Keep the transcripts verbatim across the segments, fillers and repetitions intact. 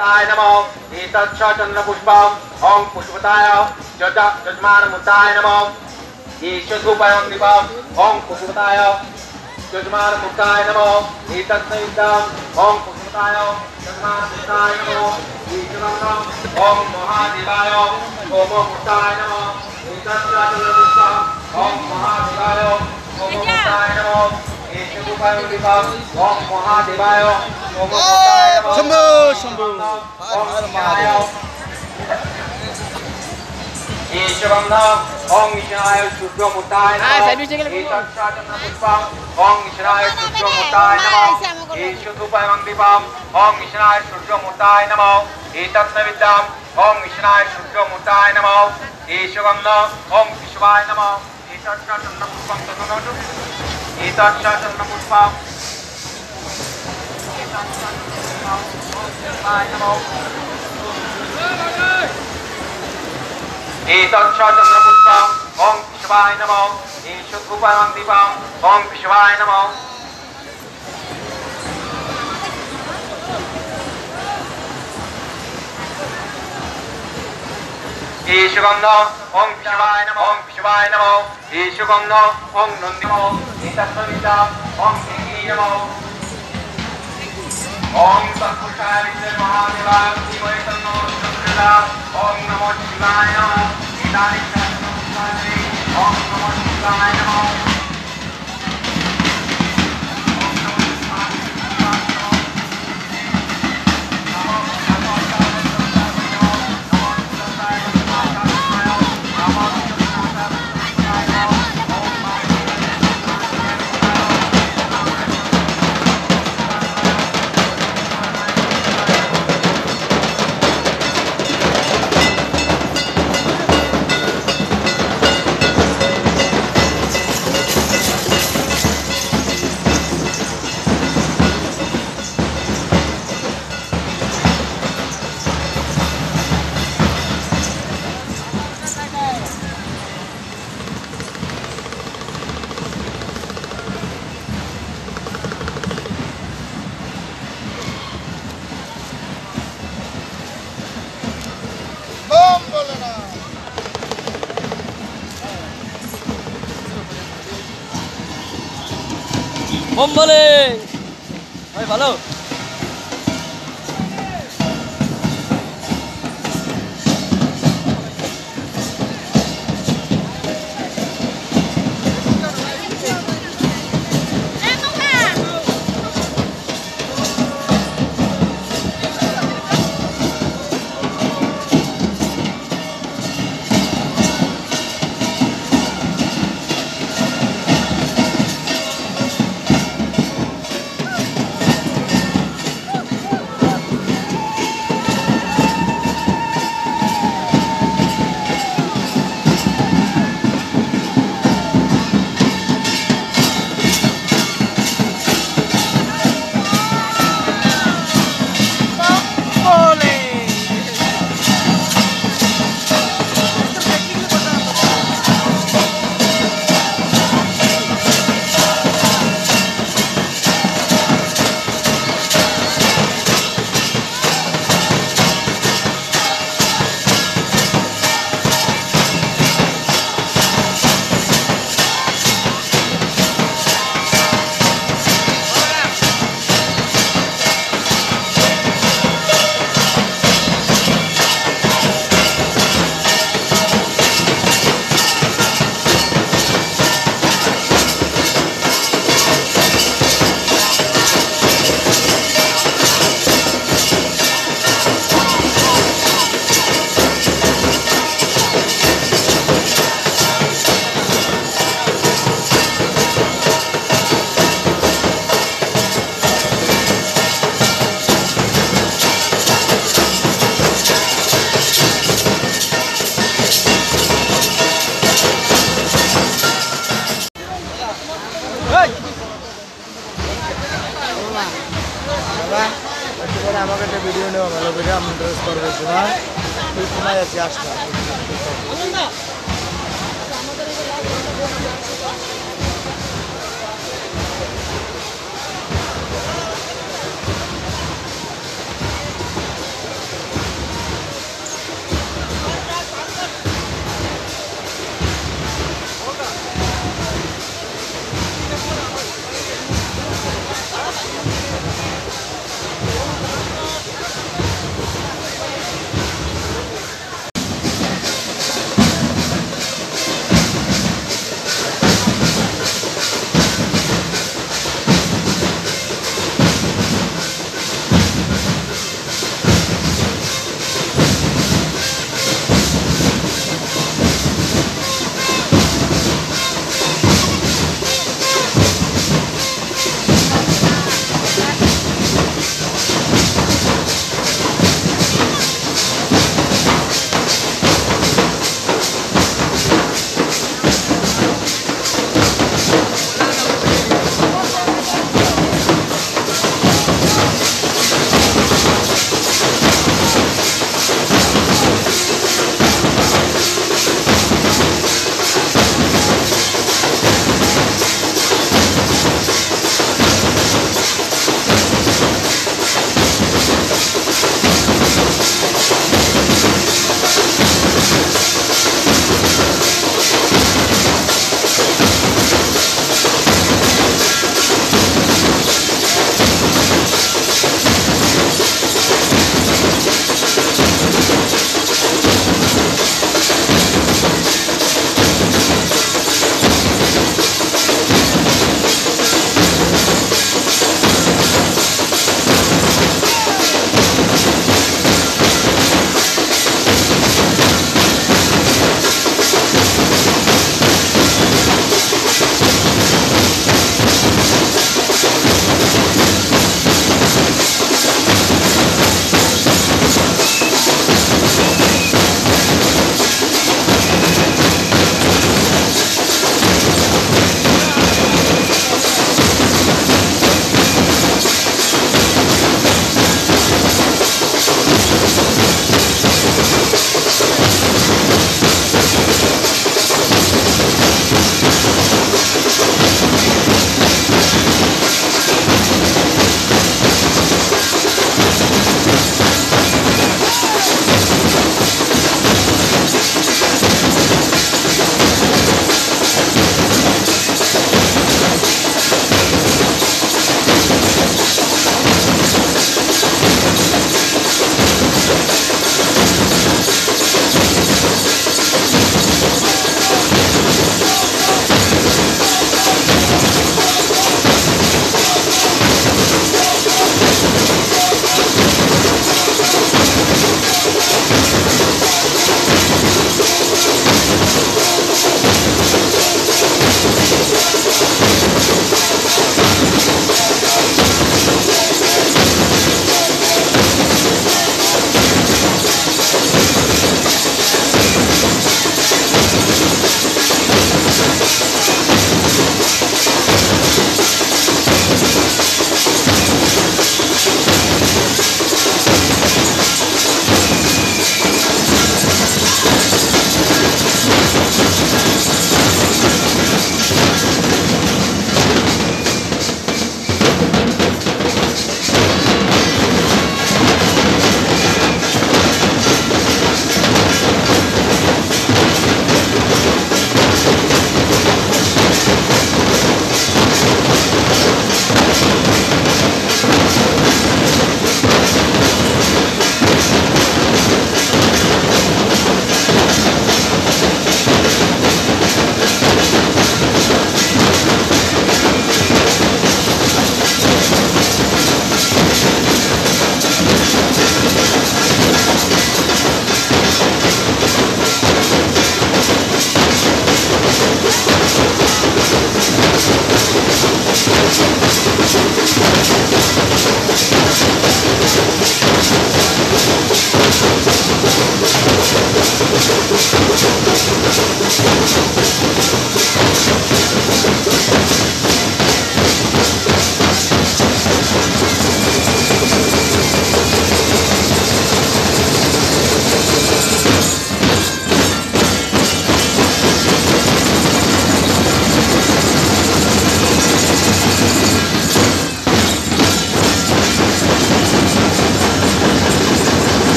मुक्ताय नमः एतच्च चन्द्रपुष्पम् ओम पुष्पताय जजमानमुक्ताय नमः ईश धूपं दीपम् ओम पुष्पताय जजमानमुक्ताय नमः एतत्सवितम् ओम पुष्पताय जजमानमुक्ताय नमः ईश्वरम् ओम महादेवाय ओममुक्ताय नमः एतच्च चन्द्रपुष्पम् ओम महादेवाय ओममुक्ताय नमः ईश धूपं दीपम् ओम महादेवाय ओममुक्ताय नमः शंभो शंभो ओम महादेवाय ईश्वरम् ओम ईश्वराय शुद्धमुक्ताय नमः एतच्चन्द्रपुष्पम् ओम ईश्वराय शुद्धमुक्ताय नमः ईशधूपं दीपम् ओम ईश्वराय शुद्धमुक्ताय नमः एतत्सवितम् ओम ईश्वराय शुद्धमुक्ताय नमः ईश्वरम् ओम शिवाय नमः एतच्चन्द्रपुष्पं तदनोतु एतच्चन्द्रपुष्पम् एतच्चन्द्रपुष्पम् नमः एतच्चन्द्रपुष्पम् ओम शिवाय नमः ईशधूपं दीपम् ओम शिवाय नमः ईश्वरम् ओम शिवाय नमः ओम शिवाय नमः ईश्वरम् ओम नंदी नमः एतत्सवितम् ओम देवी नमः ओम तत्पुरुषाय विद्महे महादेवाय धीमहि तन्नो प्रचोदयात् ओम नमो शिवाय नमः इदानीं चन्द्रपुष्पाणि ओम नमो शिवाय नमः ओम बोले भाई ভালো আমাকে একটা ভিডিও নেওয়া ভালো করে আমি ড্রেস করবো তোমার তুই তোমায় আছি আসলাম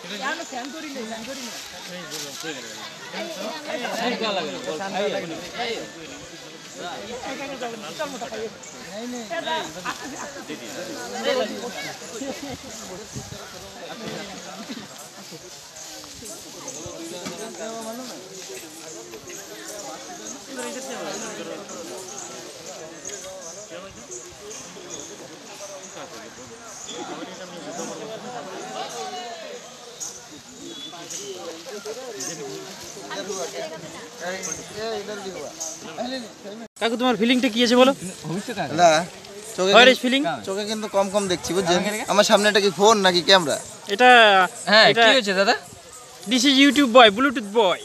কাকু তোমার ফিলিংটা কি আছে বলো? না চোখে হোয়াট ইজ ফিলিং? চোখে কিন্তু কম কম দেখছি বুঝছেন। আমার সামনে এটা কি ফোন নাকি ক্যামেরা? এটা হ্যাঁ এটা- কি হয়েছে দাদা? This is YouTube boy, Bluetooth boy.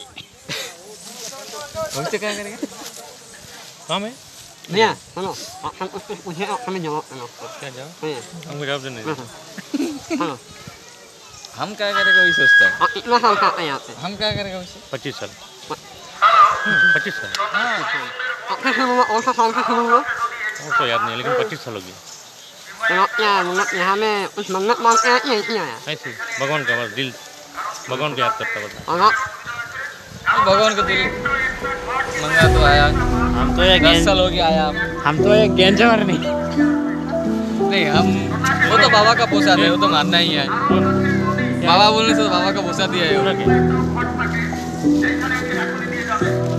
হইছে क्या करेगा? काम है भैया सुनो हम उसको पूछे हमें जवाब देना क्या जवाब? भैया हमको जवाब देने हाँ हम क्या करेगा वही सोचता है। आप इतना साल का है यहाँ पे हम क्या करेगा वैसे? पच्चीस साल पच्चीस साल आपका शुरू हुआ और सा साल का शुरू हुआ वो तो याद नहीं, लेकिन पच्चीस साल हो गया। तो आप क्या मतलब यहाँ में कुछ मन्नत मांगते हैं या नहीं आया ऐसे ही, भगवान का बस दिल, भगवान को याद करता बस। और आप भगवान का दिल मंगा तो आया। हम तो ये दस साल हो गया आया हम। हम तो ये गैंजावर नहीं। नहीं हम वो तो बाबा का पोसा है, वो तो मानना ही है। बाबा बोलने से तो बाबा का पोसा दिया है वो।